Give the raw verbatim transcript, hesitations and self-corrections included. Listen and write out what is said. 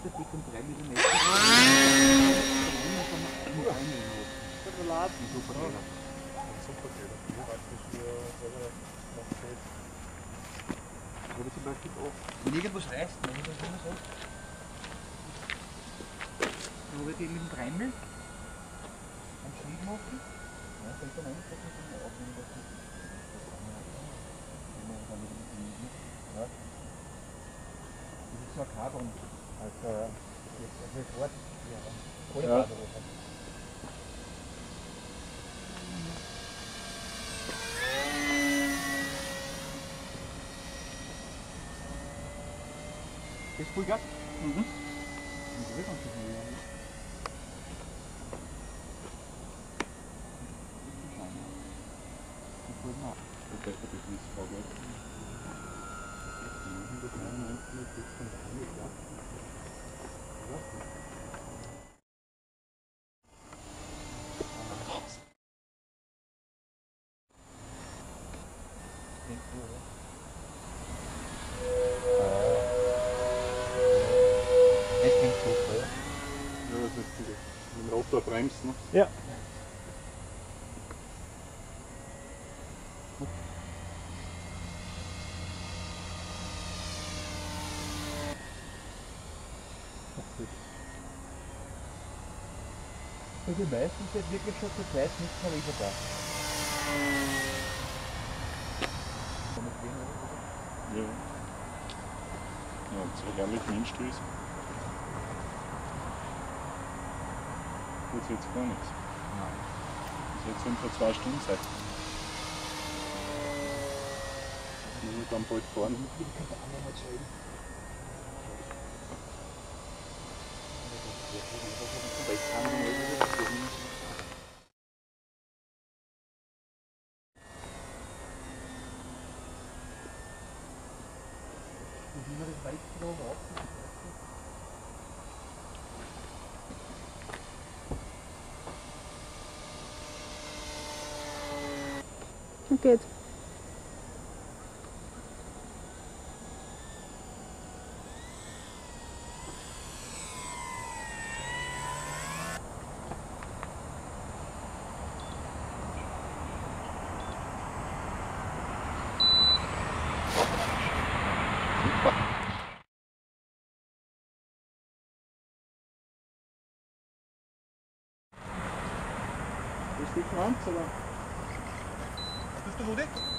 Millimeter dick und drei Millimeter. Schokolade. Super Fehler. Super Fehler. Oder zum Beispiel auch. Wenn irgendwas reißt, dann ist das immer so. Dann habe ich die mit dem Dremel einen Schnitt machen. Ja, das ist dann eigentlich das mit dem Aufnehmen, das ist. Ja. Das ist so ein Carbon, also das Wort, ja, Kohlenfaser. Ja. Das ist Vollgas? Mhm. Das wird ganz schön. Das ist das nicht vorgeht. Mit dem Rotor bremst, ne? Ja. Für die meisten ist wirklich schon zur Zeit nicht mehr lieferbar. Ja. Ja, so herrlich wünscht ist. Tut jetzt gar nichts. Nein. Das ist jetzt schon vor zwei Stunden Zeit. Muss ich dann bald fahren. Geht. Ist die Franz, oder? Bist du Rudi?